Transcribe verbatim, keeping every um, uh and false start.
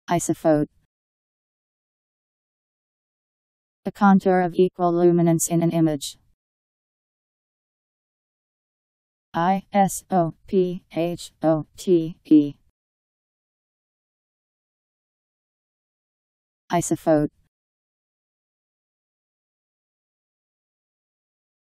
Isophote. A contour of equal luminance in an image. I S O P H O T E. Isophote.